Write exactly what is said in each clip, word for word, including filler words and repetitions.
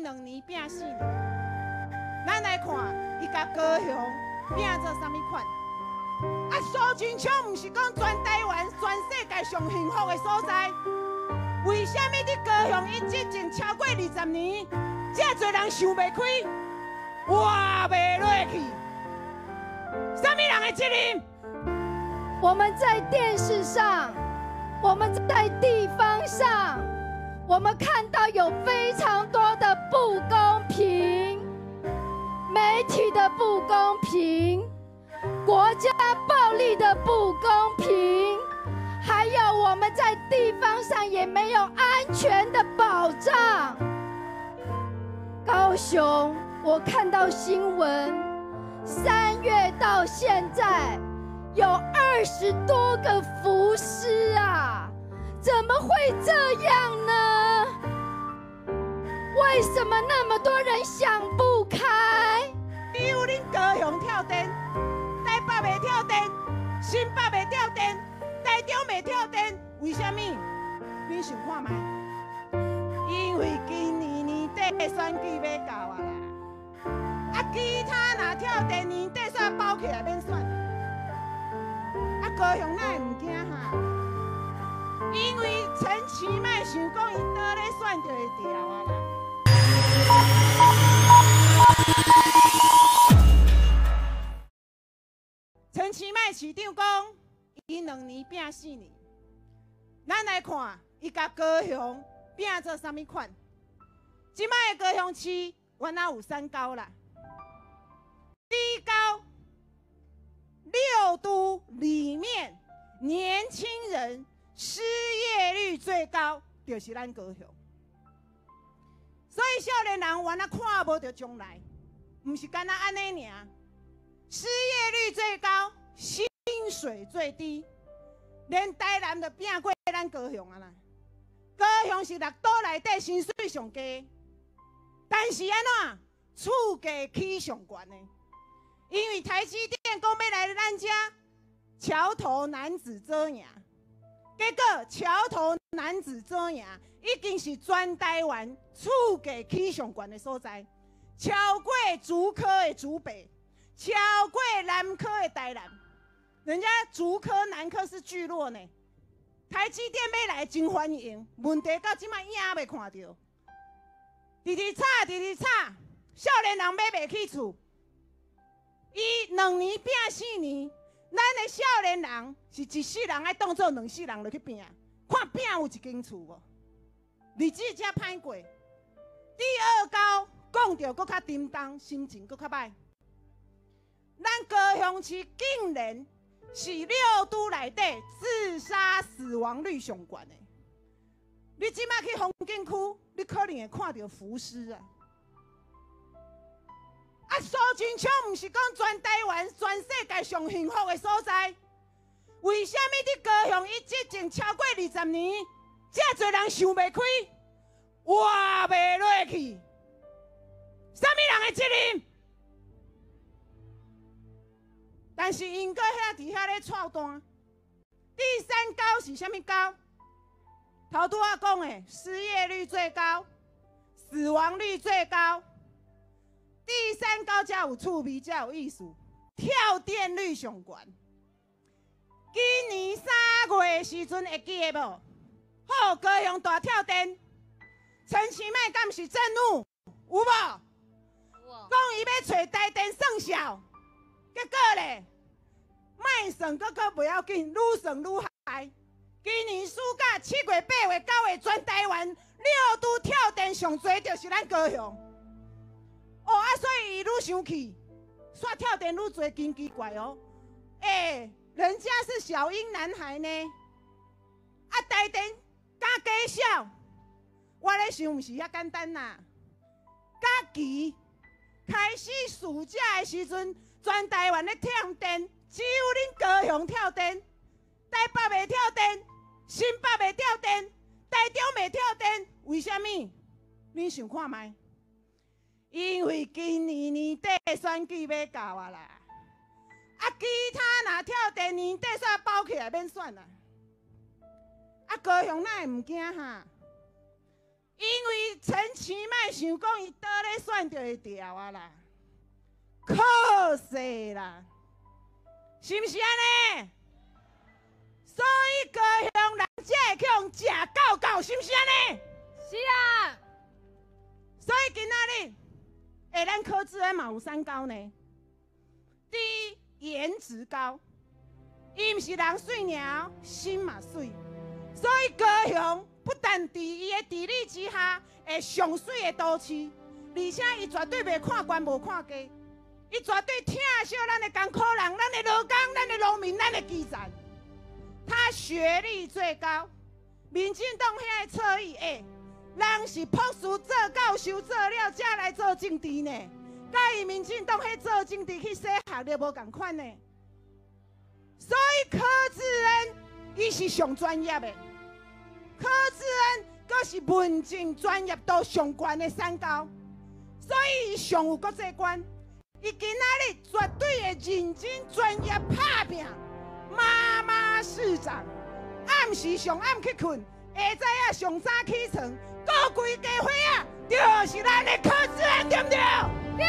伊两年拼四年，咱来看伊甲高雄拼做啥物款？啊，苏贞昌毋是讲全台湾、全世界上幸福的所在，为什么伫高雄伊执政超过二十年，遮侪人想袂开，活袂落去？啥物人的责任？ 我们在电视上，我们在地方上，我们看到有非常多的不公平，媒体的不公平，国家暴力的不公平，还有我们在地方上也没有安全的保障。高雄，我看到新闻，三月到现在有二十多个浮尸啊，怎么会这样呢？为什么那么多人想不开？ 比如恁高雄跳电，台北袂跳电，新北袂跳电，台中袂跳电，为什么？你想看卖？因为今年年底选举要到啊啦，啊其他若跳电年底煞包起来免选，啊高雄哪会唔惊哈？因为陈其迈想讲伊倒咧选就会掉啊啦。陈其迈市长讲，伊两年拼四年。咱来看，伊甲高雄拼做啥物款？即摆的高雄市原来有三高啦，第一高，六都里面年轻人失业率最高，就是咱高雄。所以少年人原来看无到将来，毋是干那安尼尔。失业率最高，薪水最低，连台南都拼过咱高雄啊啦。高雄是六都内底薪水上低，但是安怎厝价起上悬呢？因为台积电讲要来咱遮桥头男子做赢，结果桥头男子做赢已经是全台湾厝价起上悬的所在，超过竹科的竹北。超过南科的台南，人家竹科、南科是聚落呢。台积电要来真欢迎，问题到即摆影未看到，直直吵，直直吵，少年人买袂起厝。伊两年拼四年，咱的少年人是一世人爱当做两世人落去拼，看拼有一间厝无？日子才歹过。第二高讲着搁较沉重，心情搁较歹。咱高雄市竟然是六都内底自杀死亡率上悬的。你即摆去风景区，你可能会看到浮尸啊！啊，苏贞昌毋是讲全台湾、全世界上幸福的所在，为什么伫高雄伊执政超过二十年，遮侪人想袂开，活袂落去？啥物人的责任？但是因搁遐伫遐咧操蛋。第三高是啥物高？头拄仔讲的，失业率最高，死亡率最高。第三高才有趣味，才有意思。跳电率上悬。今年三月的时阵会记得无？好，高雄大跳电，陈其迈敢是正怒？有无？讲伊要找台电算小，结果咧？卖算搁搁不要紧，愈算愈害。今年暑假七月、八月、九月，全台湾六都跳电上多就是咱高雄。哦啊，所以伊愈生气，煞跳电愈多，真奇怪哦。哎、欸，人家是小英男孩呢，啊，台电加加小，我咧想毋是遐简单呐。假期开始暑假的时阵，全台湾咧跳电。只有恁高雄跳电，台北袂跳电，新北袂跳电，台中袂跳电，为什么？恁想看卖？因为今年年底选举要到啊啦，啊其他若跳电年底煞包起来免选啦，啊高雄哪会唔惊哈？ 因为陈其迈想讲伊倒咧选就会掉啊啦，可惜啦，是毋是安尼？所以高雄人才会去用食够够，是毋是安尼？ 是啊。 所以今仔日，诶，咱柯志恩嘛有三高呢。第一，颜值高，伊毋是人水鸟，心嘛水。所以高雄不但伫伊的地理之下会上水的都市，而且伊绝对袂看悬无看低，伊绝对疼惜咱的艰苦人、咱的劳工、咱的农民、咱的基层。他学历最高，民进党遐的侧翼诶。人是博士做教授做了，才来做政治呢。甲伊民进党迄做政治去洗学历无共款呢。所以柯志恩伊是上专业的，柯志恩阁是文政专业度上悬的三高，所以伊上有国际观。伊今仔日绝对会认真专业拍拼。妈妈市长暗时上暗去困，下早啊上早起床。高贵家伙啊，就是咱的柯志恩，对不对？ 对。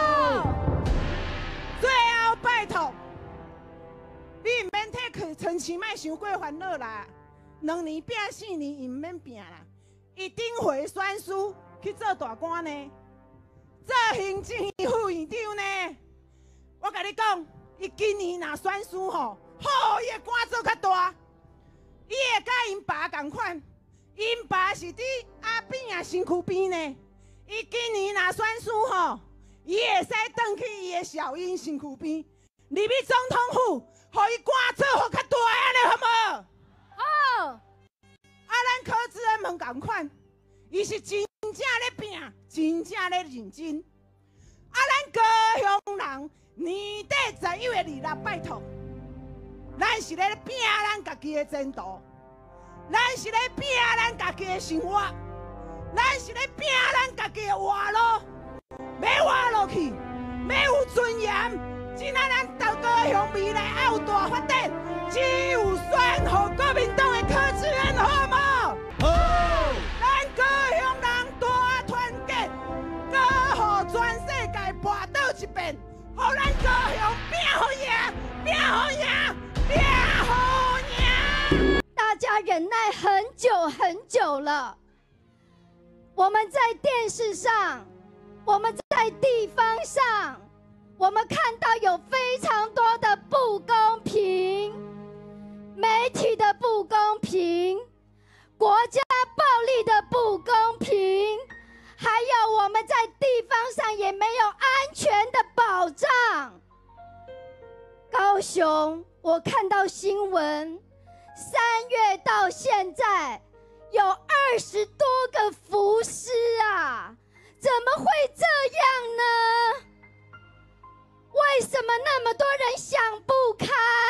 最后拜托，你唔免替陈其迈想过烦恼啦。两年拼四年，伊唔免拼啦，伊顶回选书去做大官呢，做行政副院长呢。我甲你讲，伊今年若选书吼，好，伊的官做较大，伊会甲因爸共款。因爸是伫阿扁啊身躯边呢，伊今年若选书吼，伊会使转去伊的小英身躯边，入去总统府，互伊官做好较大安尼好无？ 好。 啊，咱柯志恩问共款，伊是真正咧拼，真正咧认真。啊，咱高雄人年底十一月二日拜托，咱是咧拼咱家己的前途。咱是咧拼咱家己的生活，咱是咧拼咱家己的活路，要活落去，要有尊严。只那咱到高雄未来还有大发展，只有选互国民党的柯志恩，好无？好！咱高雄人大团结，搞互全世界跋倒一遍，互咱高雄拼好赢，拼好赢，拼好赢！ 大家忍耐很久很久了，我们在电视上，我们在地方上，我们看到有非常多的不公平，媒体的不公平，国家暴力的不公平，还有我们在地方上也没有安全的保障。高雄，我看到新闻。三月到现在有二十多个浮尸啊，怎么会这样呢？为什么那么多人想不开？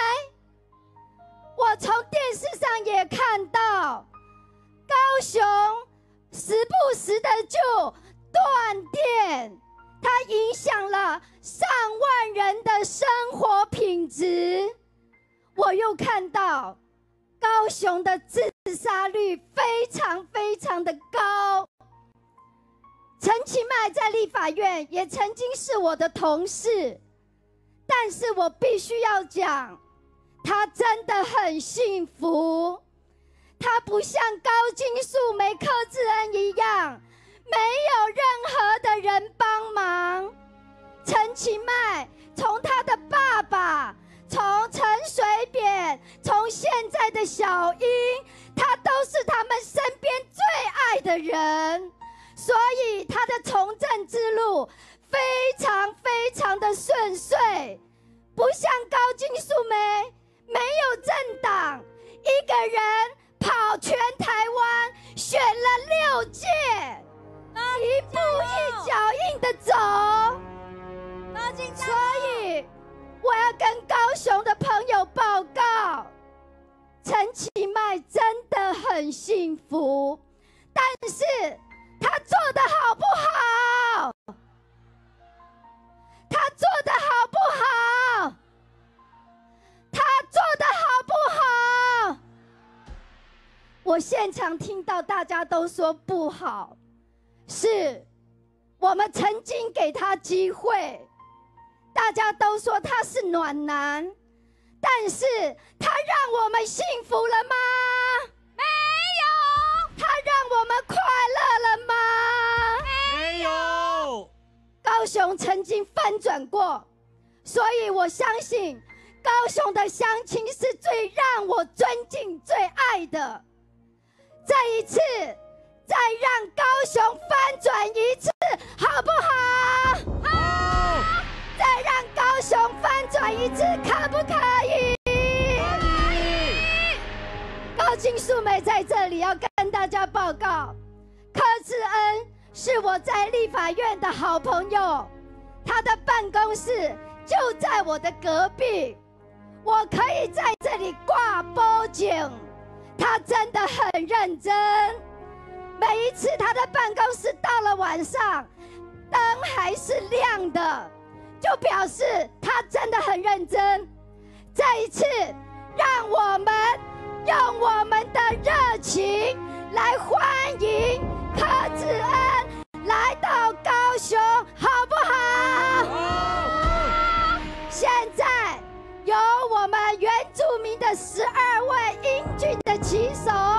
我从电视上也看到，高雄时不时的就断电，它影响了上万人的生活品质。我又看到高雄的自杀率非常非常的高。陈其迈在立法院也曾经是我的同事，但是我必须要讲，他真的很幸福。他不像高金素梅、柯志恩一样，没有任何的人帮忙。陈其迈从他的爸爸，从陈水扁，从现在的小英，他都是他们身边最爱的人，所以他的从政之路非常非常的顺遂，不像高金素梅，没有政党，一个人跑全台湾，选了六届，一步一脚印的走。所以我要跟高雄的朋友报告，陈其迈真的很幸福，但是他做得好不好？他做得好不好？他做得好不好？我现场听到大家都说不好，是我们曾经给他机会，大家都说他是暖男，但是他让我们幸福了吗？没有。他让我们快乐了吗？ 没有。 高雄曾经翻转过，所以我相信高雄的乡亲是最让我尊敬、最爱的。这一次，再让高雄翻转一次，好不好？好。再让高雄翻转一次，可不可以？可以。高金素梅在这里要跟大家报告，柯志恩是我在立法院的好朋友，他的办公室就在我的隔壁，我可以在这里挂报警。他真的很认真，每一次他的办公室到了晚上，灯还是亮的，就表示他真的很认真。这一次，让我们用我们的热情来欢迎柯志恩来到高雄，好不好？好。现在由我们原住民的十二位英俊的旗手